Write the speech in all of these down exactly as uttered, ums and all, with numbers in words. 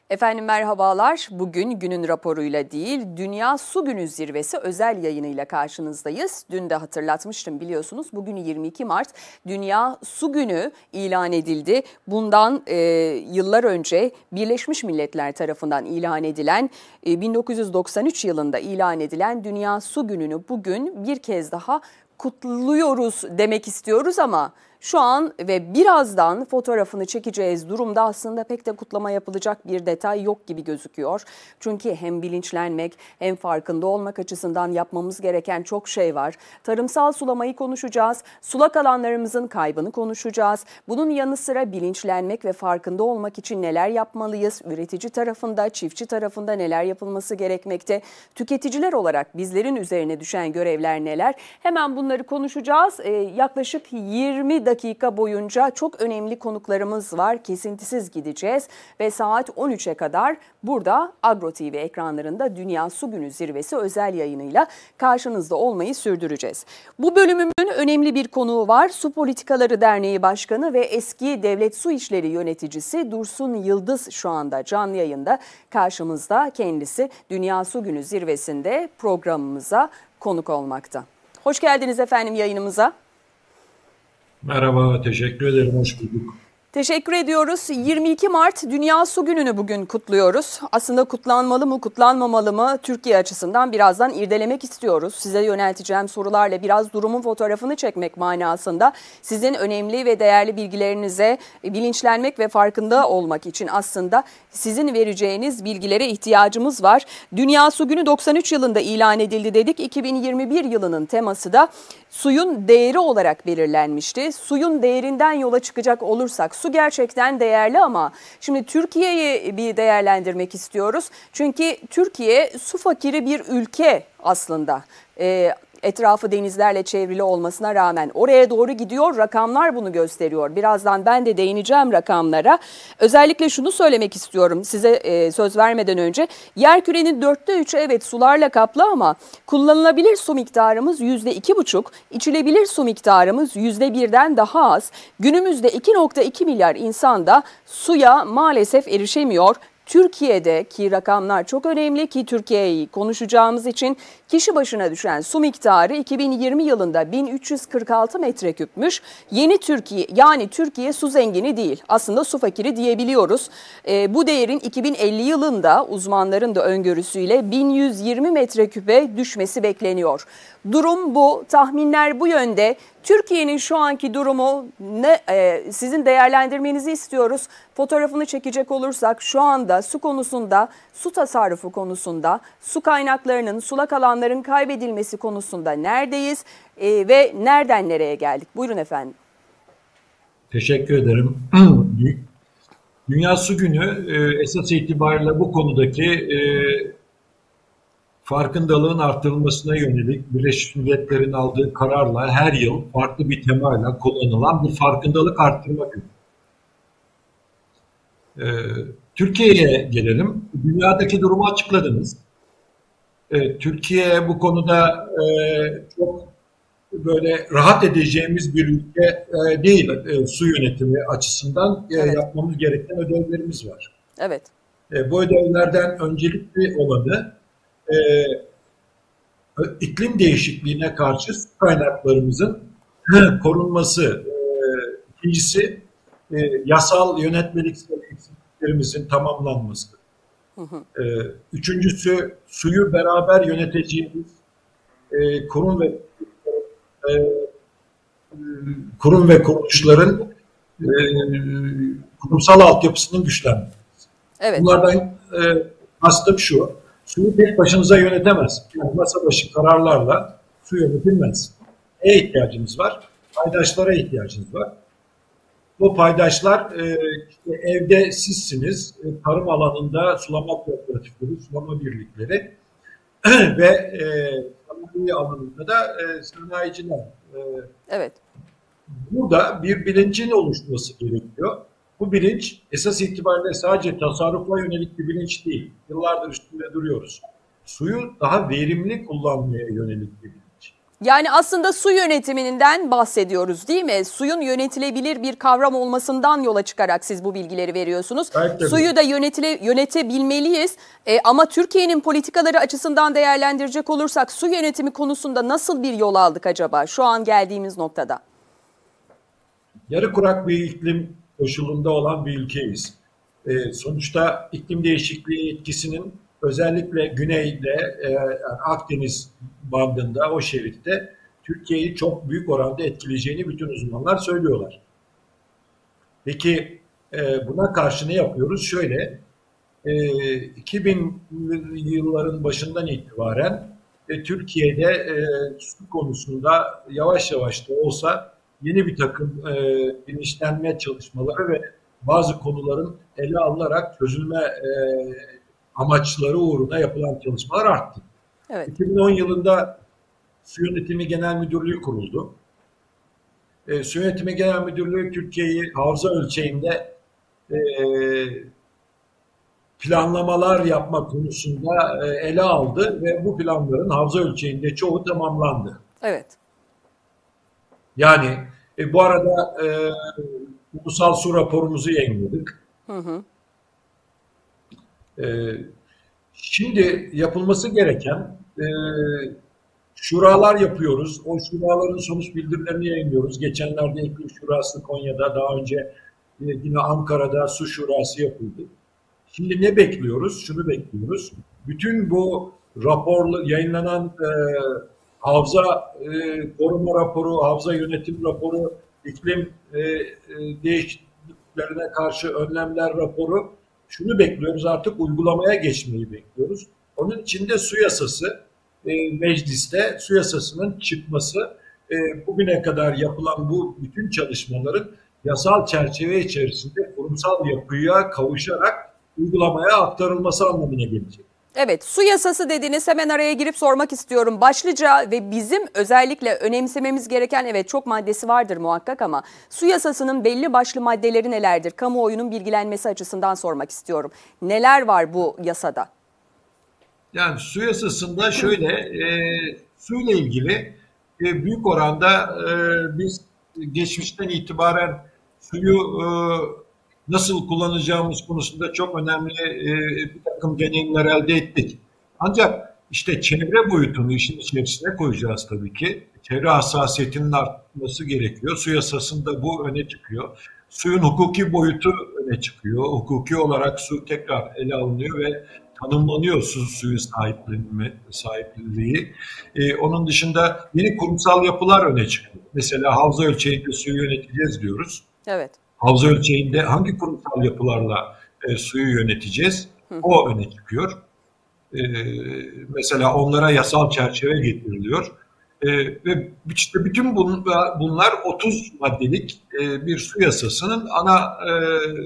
Efendim merhabalar. Bugün günün raporuyla değil, Dünya Su Günü Zirvesi özel yayınıyla karşınızdayız. Dün de hatırlatmıştım biliyorsunuz. Bugün yirmi iki Mart Dünya Su Günü ilan edildi. Bundan e, yıllar önce Birleşmiş Milletler tarafından ilan edilen, e, bin dokuz yüz doksan üç yılında ilan edilen Dünya Su Günü'nü bugün bir kez daha kutluyoruz demek istiyoruz ama şu an ve birazdan fotoğrafını çekeceğiz durumda aslında pek de kutlama yapılacak bir detay yok gibi gözüküyor. Çünkü hem bilinçlenmek hem farkında olmak açısından yapmamız gereken çok şey var. Tarımsal sulamayı konuşacağız, sulak alanlarımızın kaybını konuşacağız. Bunun yanı sıra bilinçlenmek ve farkında olmak için neler yapmalıyız? Üretici tarafında, çiftçi tarafında neler yapılması gerekmekte? Tüketiciler olarak bizlerin üzerine düşen görevler neler? Hemen bunları konuşacağız. Ee, yaklaşık yirmi dakika boyunca çok önemli konuklarımız var. Kesintisiz gideceğiz ve saat on üçe kadar burada Agro T V ekranlarında Dünya Su Günü Zirvesi özel yayınıyla karşınızda olmayı sürdüreceğiz. Bu bölümümün önemli bir konuğu var. Su Politikaları Derneği Başkanı ve eski Devlet Su İşleri Yöneticisi Dursun Yıldız şu anda canlı yayında karşımızda. Kendisi Dünya Su Günü Zirvesi'nde programımıza konuk olmakta. Hoş geldiniz efendim yayınımıza. Merhaba, teşekkür ederim, hoş bulduk. Teşekkür ediyoruz. yirmi iki Mart Dünya Su Günü'nü bugün kutluyoruz. Aslında kutlanmalı mı, kutlanmamalı mı Türkiye açısından birazdan irdelemek istiyoruz. Size yönelteceğim sorularla biraz durumun fotoğrafını çekmek manasında sizin önemli ve değerli bilgilerinize bilinçlenmek ve farkında olmak için aslında sizin vereceğiniz bilgilere ihtiyacımız var. Dünya Su Günü doksan üç yılında ilan edildi dedik. iki bin yirmi bir yılının teması da suyun değeri olarak belirlenmişti. Suyun değerinden yola çıkacak olursak su gerçekten değerli ama şimdi Türkiye'yi bir değerlendirmek istiyoruz. Çünkü Türkiye su fakiri bir ülke aslında. Ee, Etrafı denizlerle çevrili olmasına rağmen oraya doğru gidiyor. Rakamlar bunu gösteriyor. Birazdan ben de değineceğim rakamlara. Özellikle şunu söylemek istiyorum size e, söz vermeden önce. Yerkürenin dörtte üçü evet sularla kaplı ama kullanılabilir su miktarımız yüzde iki buçuk. İçilebilir su miktarımız yüzde birden daha az. Günümüzde iki nokta iki milyar insan da suya maalesef erişemiyor. Türkiye'deki rakamlar çok önemli ki Türkiye'yi konuşacağımız için kişi başına düşen su miktarı iki bin yirmi yılında bin üç yüz kırk altı metreküpmüş. Yeni Türkiye yani Türkiye su zengini değil aslında su fakiri diyebiliyoruz. E, bu değerin iki bin elli yılında uzmanların da öngörüsüyle bin yüz yirmi metreküpe düşmesi bekleniyor. Durum bu, tahminler bu yönde. Türkiye'nin şu anki durumu ne, e, sizin değerlendirmenizi istiyoruz. Fotoğrafını çekecek olursak şu anda su konusunda, su tasarrufu konusunda, su kaynaklarının, sulak alanların kaybedilmesi konusunda neredeyiz e, ve nereden nereye geldik? Buyurun efendim. Teşekkür ederim. Dünya Su Günü e, esas itibariyle bu konudaki e, farkındalığın artırılmasına yönelik Birleşmiş Milletler'in aldığı kararla her yıl farklı bir temayla kullanılan bir farkındalık arttırma günü. Ee, Türkiye'ye gelelim. Dünyadaki durumu açıkladınız. Ee, Türkiye bu konuda e, çok böyle rahat edeceğimiz bir ülke e, değil. E, su yönetimi açısından e, evet. yapmamız gereken ödevlerimiz var. Evet. E, bu ödevlerden öncelikli olanı e, iklim değişikliğine karşı su kaynaklarımızın korunması. E, ikincisi e, yasal yönetmeliksel eksikliklerimizin tamamlanması. Hı hı. E, üçüncüsü suyu beraber yöneteceğimiz e, kurum ve e, kurum ve kuruluşların e, kurumsal altyapısının güçlenmesi. Evet. Bunlardan e, kastım şu, suyu tek başınıza yönetemez. Yani masa başı kararlarla su yönetilmez. Neye ihtiyacımız var? Paydaşlara ihtiyacımız var. Bu paydaşlar e, işte evde sizsiniz, e, tarım alanında sulama kooperatifleri, sulama birlikleri ve e, sanayi alanında da e, sanayiciler. E, evet. Burada bir bilincin oluşması gerekiyor. Bu bilinç esas itibariyle sadece tasarrufa yönelik bir bilinç değil. Yıllardır üstünde duruyoruz. Suyu daha verimli kullanmaya yönelik bir bilinç. Yani aslında su yönetiminden bahsediyoruz değil mi? Suyun yönetilebilir bir kavram olmasından yola çıkarak siz bu bilgileri veriyorsunuz. Evet, Suyu da yönetile, yönetebilmeliyiz. E, ama Türkiye'nin politikaları açısından değerlendirecek olursak su yönetimi konusunda nasıl bir yol aldık acaba şu an geldiğimiz noktada? Yarı kurak bir iklim koşulunda olan bir ülkeyiz. E, sonuçta iklim değişikliği etkisinin özellikle güneyde, e, Akdeniz bandında, o şeritte Türkiye'yi çok büyük oranda etkileyeceğini bütün uzmanlar söylüyorlar. Peki e, buna karşı ne yapıyoruz? Şöyle, e, iki binli yılların başından itibaren e, Türkiye'de e, su konusunda yavaş yavaş da olsa yeni bir takım e, bilinçlenme çalışmaları ve bazı konuların ele alınarak çözülme e, amaçları uğruna yapılan çalışmalar arttı. Evet. iki bin on yılında Su Yönetimi Genel Müdürlüğü kuruldu. E, Su Yönetimi Genel Müdürlüğü Türkiye'yi havza ölçeğinde e, planlamalar yapma konusunda e, ele aldı ve bu planların havza ölçeğinde çoğu tamamlandı. Evet. Yani e, bu arada e, ulusal su raporumuzu yayınladık. Hı hı. E, şimdi yapılması gereken e, şuralar yapıyoruz. O şuraların sonuç bildirilerini yayınlıyoruz. Geçenlerde İklim Şurası Konya'da, daha önce e, yine Ankara'da Su Şurası yapıldı. Şimdi ne bekliyoruz? Şunu bekliyoruz. Bütün bu raporlu yayınlanan e, havza e, koruma raporu, havza yönetim raporu, iklim e, e, değişikliklerine karşı önlemler raporu, şunu bekliyoruz, artık uygulamaya geçmeyi bekliyoruz. Onun için de su yasası, e, mecliste su yasasının çıkması, e, bugüne kadar yapılan bu bütün çalışmaların yasal çerçeve içerisinde kurumsal yapıya kavuşarak uygulamaya aktarılması anlamına gelecek. Evet, su yasası dediğiniz, hemen araya girip sormak istiyorum. Başlıca ve bizim özellikle önemsememiz gereken, evet çok maddesi vardır muhakkak ama su yasasının belli başlı maddeleri nelerdir? Kamuoyunun bilgilenmesi açısından sormak istiyorum. Neler var bu yasada? Yani su yasasında şöyle, e, suyla ilgili e, büyük oranda e, biz geçmişten itibaren suyu e, nasıl kullanacağımız konusunda çok önemli e, bir takım deneyimler elde ettik. Ancak işte çevre boyutunu işin içerisine koyacağız tabii ki. Çevre hassasiyetinin artması gerekiyor. Su yasasında bu öne çıkıyor. Suyun hukuki boyutu öne çıkıyor. Hukuki olarak su tekrar ele alınıyor ve tanımlanıyor su, suyu sahipliği. sahipliği. Ee, onun dışında yeni kurumsal yapılar öne çıkıyor. Mesela havza ölçeğinde suyu yöneteceğiz diyoruz. Evet. Havza ölçeğinde hangi kurumsal yapılarla e, suyu yöneteceğiz? O öne çıkıyor. E, mesela onlara yasal çerçeve getiriliyor. E, ve işte bütün bunlar, bunlar otuz maddelik e, bir su yasasının ana e,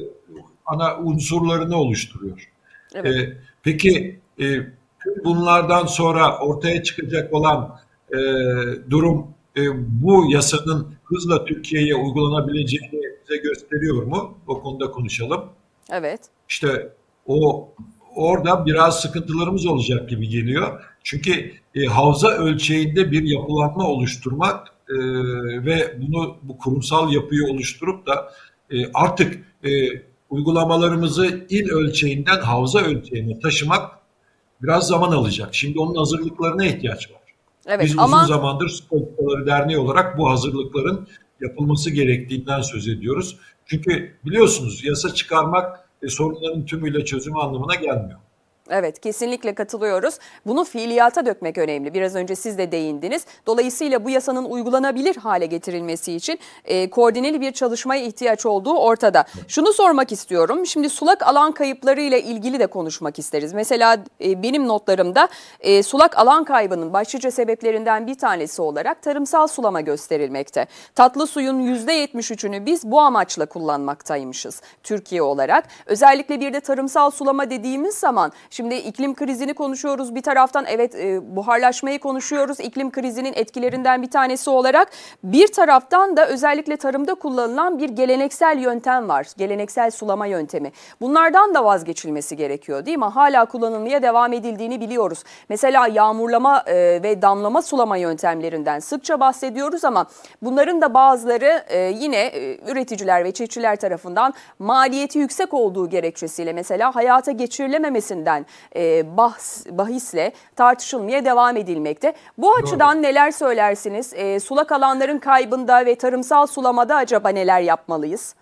ana unsurlarını oluşturuyor. Evet. E, peki e, tüm bunlardan sonra ortaya çıkacak olan e, durum e, bu yasanın hızla Türkiye'ye uygulanabileceğini bize gösteriyor mu? O konuda konuşalım. Evet. İşte o orada biraz sıkıntılarımız olacak gibi geliyor. Çünkü e, havza ölçeğinde bir yapılanma oluşturmak e, ve bunu bu kurumsal yapıyı oluşturup da e, artık e, uygulamalarımızı il ölçeğinden havza ölçeğine taşımak biraz zaman alacak. Şimdi onun hazırlıklarına ihtiyaç var. Evet, Biz ama... uzun zamandır Su Politikaları Derneği olarak bu hazırlıkların yapılması gerektiğinden söz ediyoruz. Çünkü biliyorsunuz yasa çıkarmak e, sorunların tümüyle çözümü anlamına gelmiyor. Evet, kesinlikle katılıyoruz. Bunu fiiliyata dökmek önemli. Biraz önce siz de değindiniz. Dolayısıyla bu yasanın uygulanabilir hale getirilmesi için e, koordineli bir çalışmaya ihtiyaç olduğu ortada. Şunu sormak istiyorum. Şimdi sulak alan kayıpları ile ilgili de konuşmak isteriz. Mesela e, benim notlarımda e, sulak alan kaybının başlıca sebeplerinden bir tanesi olarak tarımsal sulama gösterilmekte. Tatlı suyun yüzde yetmiş üçünü biz bu amaçla kullanmaktaymışız Türkiye olarak. Özellikle bir de tarımsal sulama dediğimiz zaman... Şimdi Şimdi iklim krizini konuşuyoruz bir taraftan, evet e, buharlaşmayı konuşuyoruz iklim krizinin etkilerinden bir tanesi olarak. Bir taraftan da özellikle tarımda kullanılan bir geleneksel yöntem var. Geleneksel sulama yöntemi. Bunlardan da vazgeçilmesi gerekiyor değil mi? Hala kullanılmaya devam edildiğini biliyoruz. Mesela yağmurlama e, ve damlama sulama yöntemlerinden sıkça bahsediyoruz ama bunların da bazıları e, yine e, üreticiler ve çiftçiler tarafından maliyeti yüksek olduğu gerekçesiyle mesela hayata geçirilememesinden e, bahs, bahisle tartışılmaya devam edilmekte. Bu Doğru. açıdan neler söylersiniz? E, sulak alanların kaybında ve tarımsal sulamada acaba neler yapmalıyız?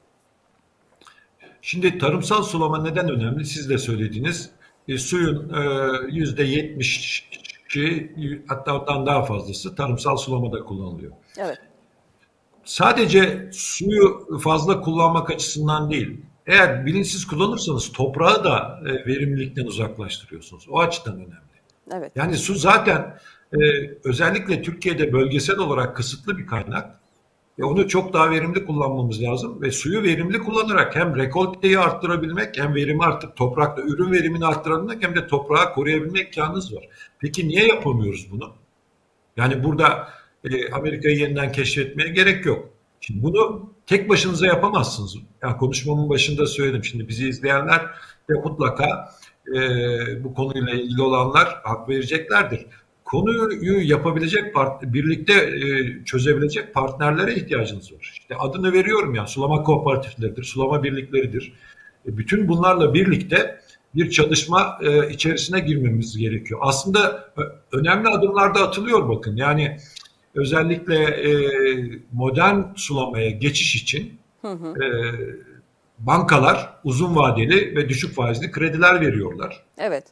Şimdi tarımsal sulama neden önemli? Siz de söylediniz. E, suyun yüzde yetmişi hatta ondan daha fazlası tarımsal sulamada kullanılıyor. Evet. Sadece suyu fazla kullanmak açısından değil, eğer bilinçsiz kullanırsanız toprağı da e, verimlilikten uzaklaştırıyorsunuz. O açıdan önemli. Evet. Yani su zaten e, özellikle Türkiye'de bölgesel olarak kısıtlı bir kaynak. E, onu çok daha verimli kullanmamız lazım ve suyu verimli kullanarak hem rekolteyi arttırabilmek hem verimi artık toprakta ürün verimini arttırabilmek hem de toprağı koruyabilmek imkanınız var. Peki niye yapamıyoruz bunu? Yani burada e, Amerika'yı yeniden keşfetmeye gerek yok. Şimdi bunu tek başınıza yapamazsınız. Yani konuşmamın başında söyledim. Şimdi bizi izleyenler de mutlaka e, bu konuyla ilgili olanlar hak vereceklerdir. Konuyu yapabilecek, part, birlikte e, çözebilecek partnerlere ihtiyacınız var. İşte adını veriyorum ya, sulama kooperatifleridir, sulama birlikleridir. E, bütün bunlarla birlikte bir çalışma e, içerisine girmemiz gerekiyor. Aslında önemli adımlar da atılıyor bakın. Yani özellikle e, modern sulamaya geçiş için hı hı. E, bankalar uzun vadeli ve düşük faizli krediler veriyorlar. Evet.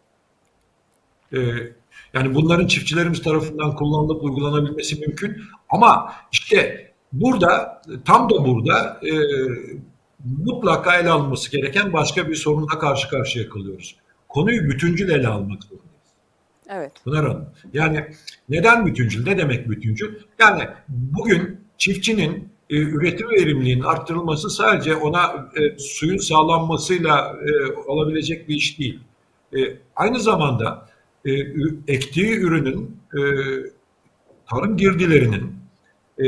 E, yani bunların çiftçilerimiz tarafından kullanılıp uygulanabilmesi mümkün. Ama işte burada, tam da burada e, mutlaka ele alınması gereken başka bir sorunla karşı karşıya kalıyoruz. Konuyu bütüncül ele almak zorundayız. Evet. Pınar Hanım. Yani neden bütüncül? Ne demek bütüncül? Yani bugün çiftçinin e, üretim verimliliğinin arttırılması sadece ona e, suyun sağlanmasıyla e, olabilecek bir iş değil. E, aynı zamanda e, ektiği ürünün e, tarım girdilerinin e,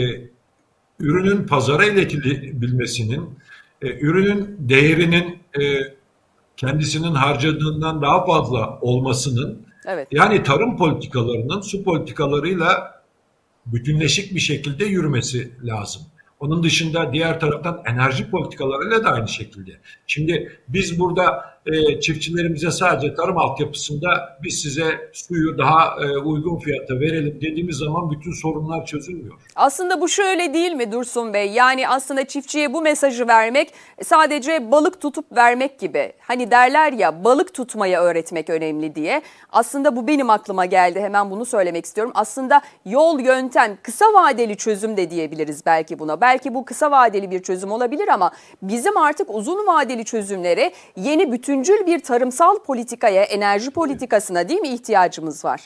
ürünün pazara iletilebilmesinin e, ürünün değerinin e, kendisinin harcadığından daha fazla olmasının evet. yani tarım politikalarının su politikalarıyla bütünleşik bir şekilde yürümesi lazım. Onun dışında diğer taraftan enerji politikalarıyla da aynı şekilde. Şimdi biz burada e, çiftçilerimize sadece tarım altyapısında biz size suyu daha e, uygun fiyata verelim dediğimiz zaman bütün sorunlar çözülmüyor. Aslında bu şöyle değil mi Dursun Bey? Yani aslında çiftçiye bu mesajı vermek sadece balık tutup vermek gibi. Hani derler ya, balık tutmayı öğretmek önemli diye. Aslında bu benim aklıma geldi. Hemen bunu söylemek istiyorum. Aslında yol, yöntem, kısa vadeli çözüm de diyebiliriz belki buna. Belki bu kısa vadeli bir çözüm olabilir ama bizim artık uzun vadeli çözümlere, yeni bütüncül bir tarımsal politikaya, enerji politikasına değil mi ihtiyacımız var?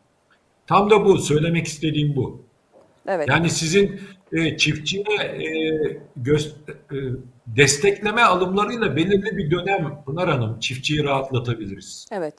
Tam da bu. Söylemek istediğim bu. Evet. Yani sizin e, çiftçiye e, göz, e, destekleme alımlarıyla belirli bir dönem Pınar Hanım çiftçiyi rahatlatabiliriz. Evet.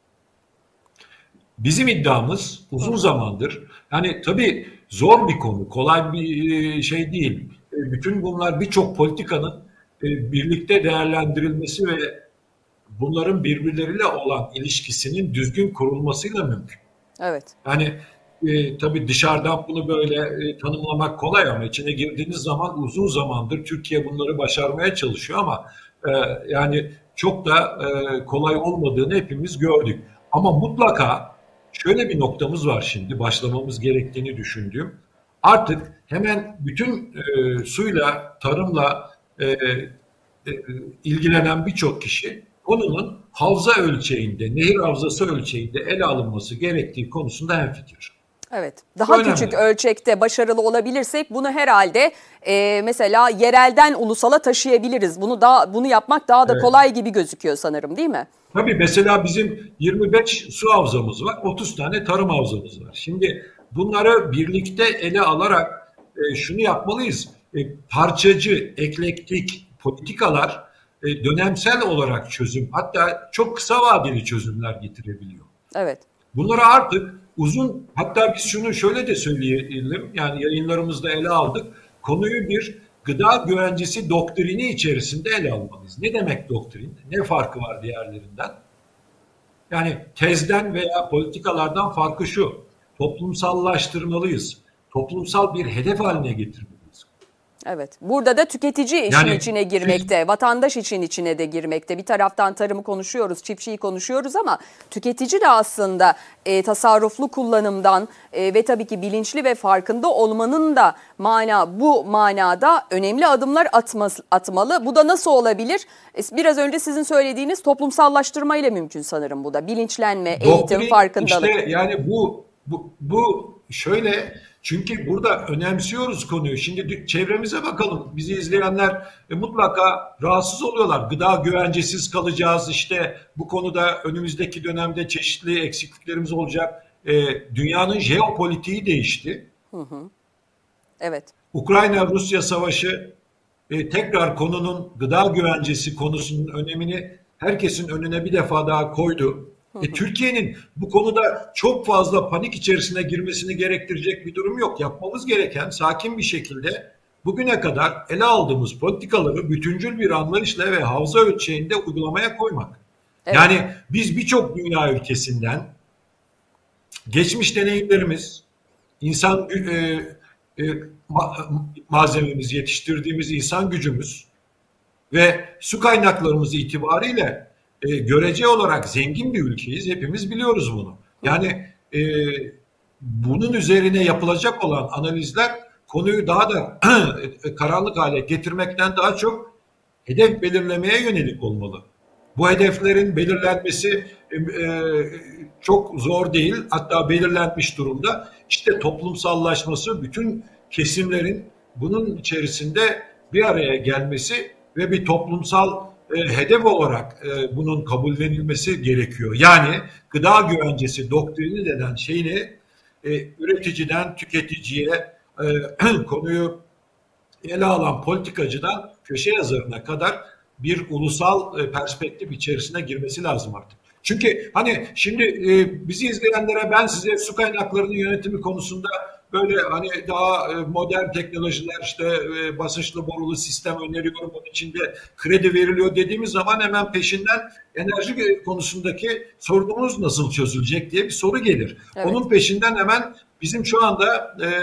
Bizim iddiamız uzun Hı. zamandır, yani tabii zor bir konu, kolay bir şey değil. Bütün bunlar birçok politikanın birlikte değerlendirilmesi ve bunların birbirleriyle olan ilişkisinin düzgün kurulmasıyla mümkün. Evet. Yani e, tabii dışarıdan bunu böyle e, tanımlamak kolay ama içine girdiğiniz zaman uzun zamandır Türkiye bunları başarmaya çalışıyor ama e, yani çok da e, kolay olmadığını hepimiz gördük. Ama mutlaka şöyle bir noktamız var şimdi başlamamız gerektiğini düşündüğüm. Artık hemen bütün e, suyla, tarımla e, e, ilgilenen birçok kişi konunun havza ölçeğinde, nehir havzası ölçeğinde ele alınması gerektiği konusunda hemfikir. Evet, daha önemli. Küçük ölçekte başarılı olabilirsek bunu herhalde e, mesela yerelden ulusala taşıyabiliriz. Bunu daha bunu yapmak daha da evet. kolay gibi gözüküyor sanırım, değil mi? Tabii mesela bizim yirmi beş su havzamız var, otuz tane tarım havzamız var. Şimdi bunları birlikte ele alarak e, şunu yapmalıyız. E, parçacı, eklektik politikalar e, dönemsel olarak çözüm, hatta çok kısa vadeli çözümler getirebiliyor. Evet. Bunları artık uzun, hatta biz şunu şöyle de söyleyelim, yani yayınlarımızda ele aldık, konuyu bir gıda güvencesi doktrini içerisinde ele almalıyız. Ne demek doktrin? Ne farkı var diğerlerinden? Yani tezden veya politikalardan farkı şu: toplumsallaştırmalıyız. Toplumsal bir hedef haline getirmeliyiz. Evet. Burada da tüketici işin yani, içine girmekte, siz... vatandaş işin içine de girmekte. Bir taraftan tarımı konuşuyoruz, çiftçiyi konuşuyoruz ama tüketici de aslında e, tasarruflu kullanımdan e, ve tabii ki bilinçli ve farkında olmanın da mana bu manada önemli adımlar atması, atmalı. Bu da nasıl olabilir? E, biraz önce sizin söylediğiniz toplumsallaştırma ile mümkün sanırım bu da. Bilinçlenme, eğitim, Doktrin, farkındalık. İşte yani bu bu bu şöyle. Çünkü burada önemsiyoruz konuyu. Şimdi çevremize bakalım. Bizi izleyenler e, mutlaka rahatsız oluyorlar. Gıda güvencesiz kalacağız. İşte bu konuda önümüzdeki dönemde çeşitli eksikliklerimiz olacak. E, dünyanın jeopolitiği değişti. Hı hı. Evet. Ukrayna-Rusya savaşı e, tekrar konunun gıda güvencesi konusunun önemini herkesin önüne bir defa daha koydu. E, Türkiye'nin bu konuda çok fazla panik içerisine girmesini gerektirecek bir durum yok. Yapmamız gereken sakin bir şekilde bugüne kadar ele aldığımız politikaları bütüncül bir anlayışla ve havza ölçeğinde uygulamaya koymak. Evet. Yani biz birçok dünya ülkesinden geçmiş deneyimlerimiz, insan e, e, ma malzememiz, yetiştirdiğimiz insan gücümüz ve su kaynaklarımız itibariyle E, görece olarak zengin bir ülkeyiz. Hepimiz biliyoruz bunu. Yani e, bunun üzerine yapılacak olan analizler konuyu daha da karanlık hale getirmekten daha çok hedef belirlemeye yönelik olmalı. Bu hedeflerin belirlenmesi e, e, çok zor değil. Hatta belirlenmiş durumda. İşte toplumsallaşması, bütün kesimlerin bunun içerisinde bir araya gelmesi ve bir toplumsal E, hedef olarak e, bunun kabullenilmesi gerekiyor. Yani gıda güvencesi doktrini denen şeyini e, üreticiden tüketiciye e, konuyu ele alan politikacıdan köşe yazarına kadar bir ulusal e, perspektif içerisine girmesi lazım artık. Çünkü hani şimdi e, bizi izleyenlere ben size su kaynaklarının yönetimi konusunda böyle hani daha modern teknolojiler, işte basınçlı borulu sistem öneriyorum, bunun içinde kredi veriliyor dediğimiz zaman hemen peşinden enerji konusundaki sorunumuz nasıl çözülecek diye bir soru gelir. Evet. Onun peşinden hemen bizim şu anda e,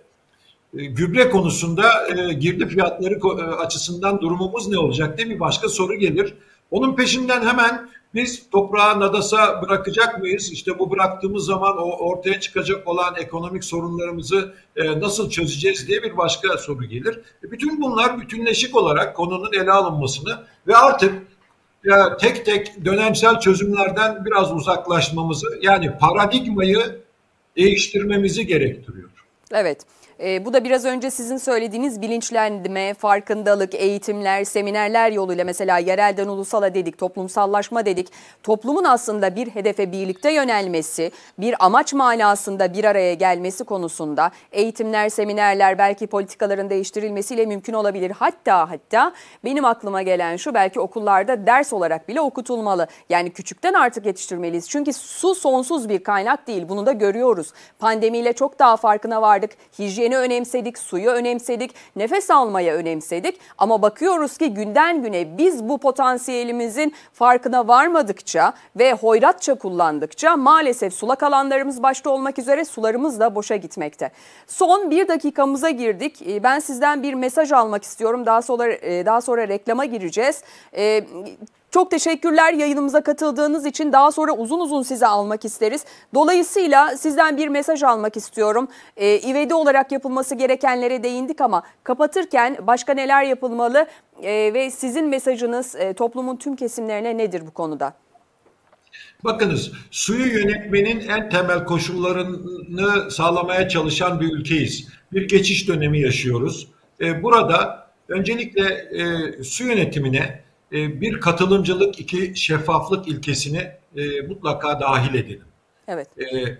gübre konusunda e, girdi fiyatları açısından durumumuz ne olacak diye bir başka soru gelir. Onun peşinden hemen biz toprağa nadasa bırakacak mıyız? İşte bu bıraktığımız zaman o ortaya çıkacak olan ekonomik sorunlarımızı e, nasıl çözeceğiz diye bir başka soru gelir. E, bütün bunlar bütünleşik olarak konunun ele alınmasını ve artık ya, tek tek dönemsel çözümlerden biraz uzaklaşmamızı, yani paradigmayı değiştirmemizi gerektiriyor. Evet. E, bu da biraz önce sizin söylediğiniz bilinçlendirme, farkındalık, eğitimler, seminerler yoluyla, mesela yerelden ulusala dedik, toplumsallaşma dedik. Toplumun aslında bir hedefe birlikte yönelmesi, bir amaç manasında bir araya gelmesi konusunda eğitimler, seminerler, belki politikaların değiştirilmesiyle mümkün olabilir. Hatta hatta benim aklıma gelen şu, belki okullarda ders olarak bile okutulmalı. Yani küçükten artık yetiştirmeliyiz. Çünkü su sonsuz bir kaynak değil. Bunu da görüyoruz. Pandemiyle çok daha farkına vardık. Hijyeni önemsedik, suyu önemsedik, nefes almayı önemsedik. Ama bakıyoruz ki günden güne biz bu potansiyelimizin farkına varmadıkça ve hoyratça kullandıkça maalesef sulak alanlarımız başta olmak üzere sularımız da boşa gitmekte. Son bir dakikamıza girdik. Ben sizden bir mesaj almak istiyorum. Daha sonra daha sonra reklama gireceğiz. Çok teşekkürler yayınımıza katıldığınız için. Daha sonra uzun uzun size almak isteriz. Dolayısıyla sizden bir mesaj almak istiyorum. Ee, İvedi olarak yapılması gerekenlere değindik ama kapatırken başka neler yapılmalı ee, ve sizin mesajınız e, toplumun tüm kesimlerine nedir bu konuda? Bakınız, suyu yönetmenin en temel koşullarını sağlamaya çalışan bir ülkeyiz. Bir geçiş dönemi yaşıyoruz. Ee, burada öncelikle e, su yönetimine bir katılımcılık, iki şeffaflık ilkesini e, mutlaka dahil edelim. Evet. E,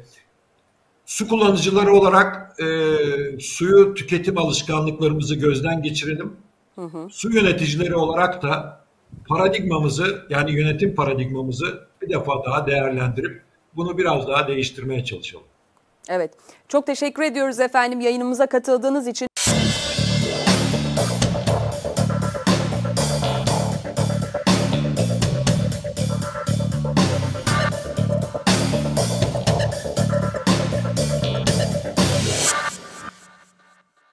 su kullanıcıları olarak e, suyu tüketim alışkanlıklarımızı gözden geçirelim. Hı hı. Su yöneticileri olarak da paradigmamızı, yani yönetim paradigmamızı bir defa daha değerlendirip bunu biraz daha değiştirmeye çalışalım. Evet, çok teşekkür ediyoruz efendim yayınımıza katıldığınız için.